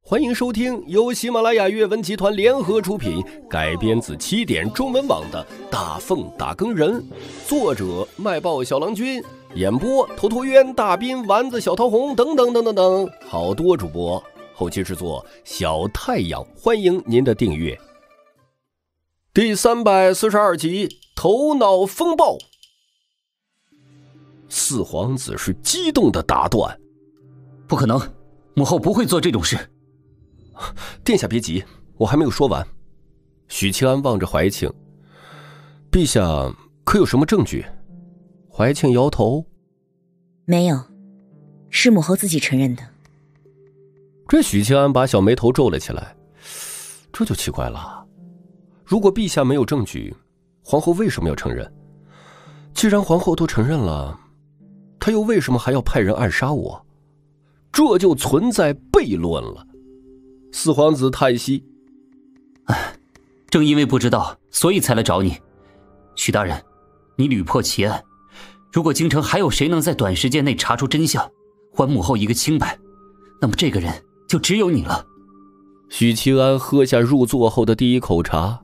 欢迎收听由喜马拉雅阅文集团联合出品，改编自起点中文网的《大奉打更人》，作者卖报小郎君，演播头陀渊、大斌、丸子、小桃红等等等等等，好多主播，后期制作小太阳，欢迎您的订阅。第342集头脑风暴。四皇子是激动的打断： 不可能，母后不会做这种事。 殿下别急，我还没有说完。许清安望着怀庆：陛下可有什么证据？怀庆摇头： 没有，是母后自己承认的。 这许清安把小眉头皱了起来，这就奇怪了。如果陛下没有证据，皇后为什么要承认？既然皇后都承认了，她又为什么还要派人暗杀我？这就存在悖论了。四皇子叹息： 正因为不知道，所以才来找你。许大人，你屡破奇案，如果京城还有谁能在短时间内查出真相，还母后一个清白，那么这个人就只有你了。 许清安喝下入座后的第一口茶。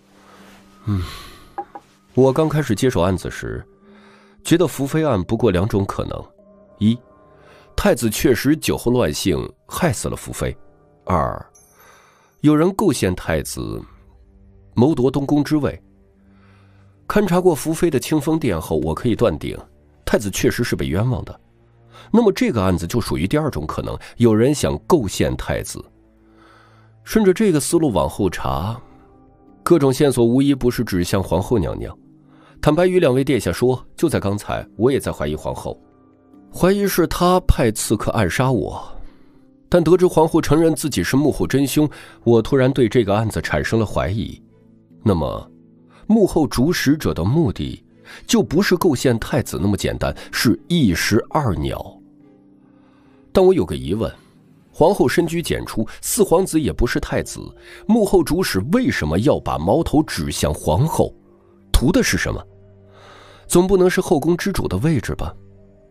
我刚开始接手案子时，觉得福妃案不过2种可能：一，太子确实酒后乱性害死了福妃；二，有人构陷太子谋夺东宫之位。勘察过福妃的清风殿后，我可以断定太子确实是被冤枉的。那么这个案子就属于第2种可能，有人想构陷太子。顺着这个思路往后查，各种线索无一不是指向皇后娘娘。坦白与2位殿下说，就在刚才我也在怀疑皇后，怀疑是她派刺客暗杀我。但得知皇后承认自己是幕后真凶，我突然对这个案子产生了怀疑。那么幕后主使者的目的就不是构陷太子那么简单，是一石二鸟。但我有个疑问，皇后深居简出，四皇子也不是太子，幕后主使为什么要把矛头指向皇后？图的是什么？总不能是后宫之主的位置吧？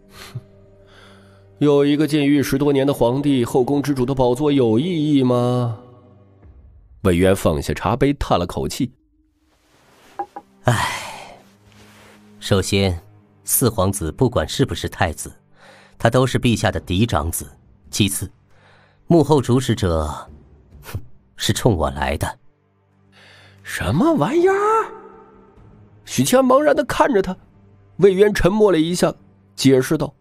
有一个禁欲10多年的皇帝，后宫之主的宝座有意义吗？魏渊放下茶杯，叹了口气： 首先，四皇子不管是不是太子，他都是陛下的嫡长子。其次，幕后主使者是冲我来的。 什么玩意儿？许清安茫然地看着他。魏渊沉默了一下，解释道：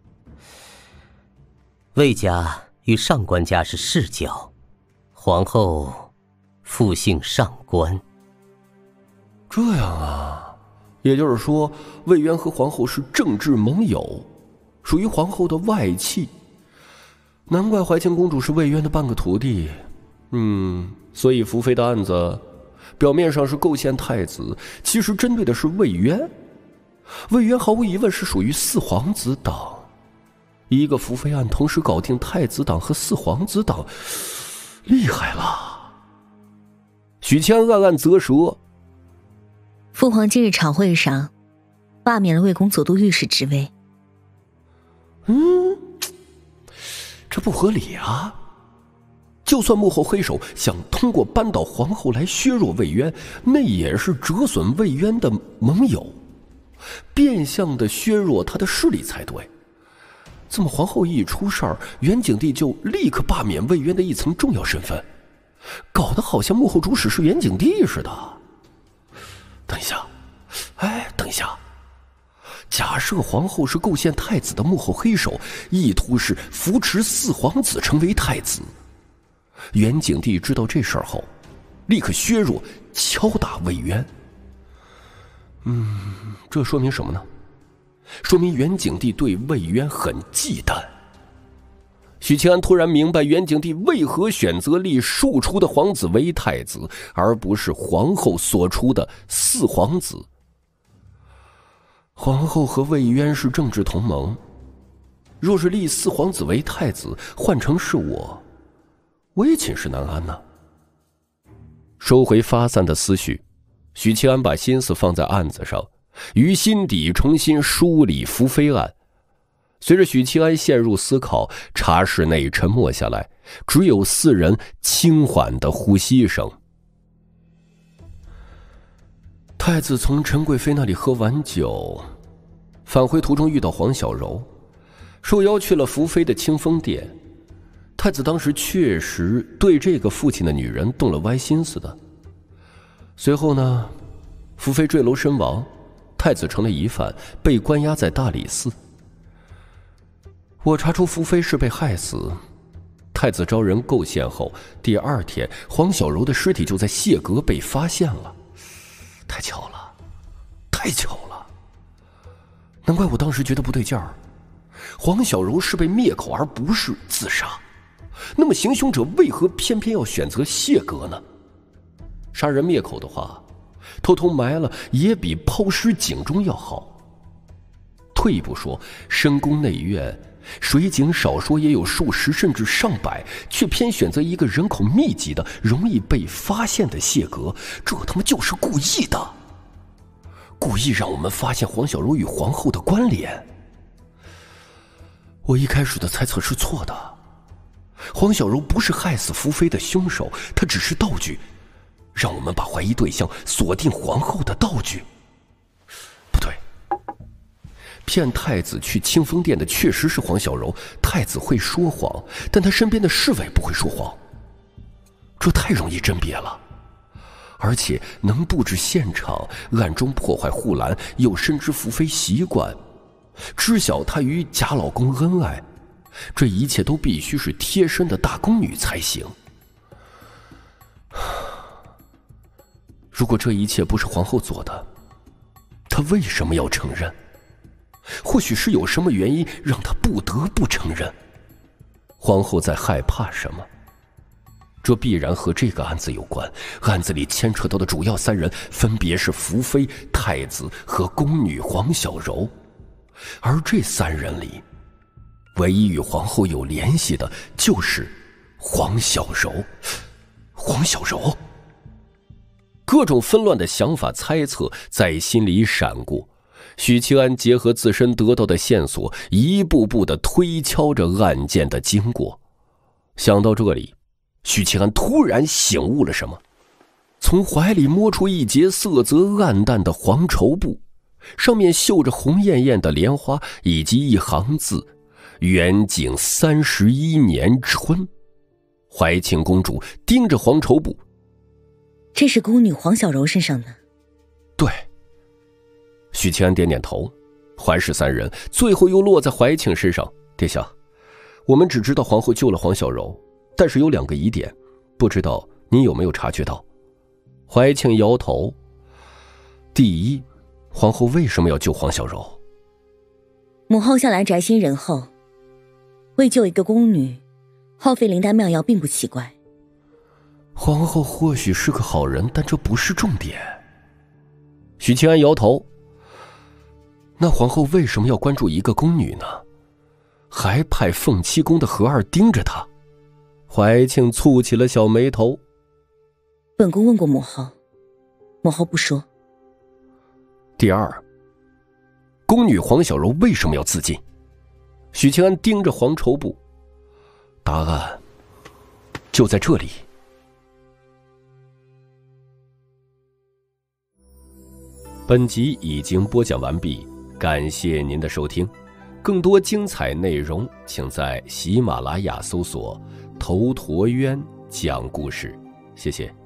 魏家与上官家是世交，皇后复姓上官。 这样啊，也就是说魏渊和皇后是政治盟友，属于皇后的外戚。难怪怀庆公主是魏渊的半个徒弟。所以福妃的案子表面上是构陷太子，其实针对的是魏渊。魏渊毫无疑问是属于四皇子党，一个福妃案同时搞定太子党和四皇子党，厉害了。许清安暗暗啧舌。 父皇今日场会上罢免了魏公左都御史职位。 这不合理啊。就算幕后黑手想通过扳倒皇后来削弱魏渊，那也是折损魏渊的盟友，变相的削弱他的势力才对。怎么皇后一出事儿，元景帝就立刻罢免魏渊的一层重要身份，搞得好像幕后主使是元景帝似的。等一下，假设皇后是构陷太子的幕后黑手，意图是扶持四皇子成为太子。元景帝知道这事儿后，立刻削弱敲打魏渊。这说明什么呢？说明元景帝对魏渊很忌惮。许清安突然明白元景帝为何选择立庶出的皇子为太子，而不是皇后所出的四皇子。皇后和魏渊是政治同盟，若是立四皇子为太子，换成是我也寝食难安呢。收回发散的思绪，许清安把心思放在案子上，于心底重新梳理福妃案。 随着许七安陷入思考，茶室内沉默下来，只有4人轻缓的呼吸声。太子从陈贵妃那里喝完酒，返回途中遇到黄小柔，受邀去了福妃的清风殿。太子当时确实对这个父亲的女人动了歪心思的。随后呢，福妃坠楼身亡，太子成了疑犯，被关押在大理寺。我查出福妃是被害死，太子招人构陷后，第2天黄小柔的尸体就在谢阁被发现了。太巧了，太巧了！难怪我当时觉得不对劲儿。黄小柔是被灭口而不是自杀，那么行凶者为何偏偏要选择谢阁呢？杀人灭口的话，偷偷埋了也比抛尸井中要好。退一步说，深宫内院水井少说也有数十甚至上百，却偏选择一个人口密集的容易被发现的谢阁，这他妈就是故意的，故意让我们发现黄小柔与皇后的关联。我一开始的猜测是错的，黄小柔不是害死福妃的凶手，她只是道具，让我们把怀疑对象锁定皇后的道具。不对，骗太子去清风殿的确实是黄小柔，太子会说谎，但他身边的侍卫不会说谎，这太容易甄别了。而且能布置现场，暗中破坏护栏，又深知福妃习惯，知晓她与假老公恩爱，这一切都必须是贴身的大宫女才行。如果这一切不是皇后做的，她为什么要承认？或许是有什么原因让她不得不承认。皇后在害怕什么？这必然和这个案子有关。案子里牵扯到的主要3人分别是福妃、太子和宫女黄小柔，而这3人里，唯一与皇后有联系的就是黄小柔。黄小柔，各种纷乱的想法猜测在心里闪过。许七安结合自身得到的线索，一步步地推敲着案件的经过。想到这里，许七安突然醒悟了什么，从怀里摸出一截色泽暗淡的黄绸布，上面绣着红艳艳的莲花以及一行字：元景31年春。怀庆公主盯着黄绸布， 这是宫女黄小柔身上的。 对。许七安点点头，怀氏3人最后又落在怀庆身上。殿下，我们只知道皇后救了黄小柔，但是有2个疑点，不知道您有没有察觉到？怀庆摇头。第一，皇后为什么要救黄小柔？ 母后向来宅心仁厚，为救一个宫女，耗费灵丹妙药并不奇怪。 皇后或许是个好人，但这不是重点。许七安摇头。那皇后为什么要关注一个宫女呢？还派凤七宫的何二盯着她？怀庆蹙起了小眉头。 本宫问过母后，母后不说。 第二，宫女黄小柔为什么要自尽？许清安盯着黄绸布。答案就在这里。本集已经播讲完毕，感谢您的收听。更多精彩内容，请在喜马拉雅搜索“头陀渊讲故事”。谢谢。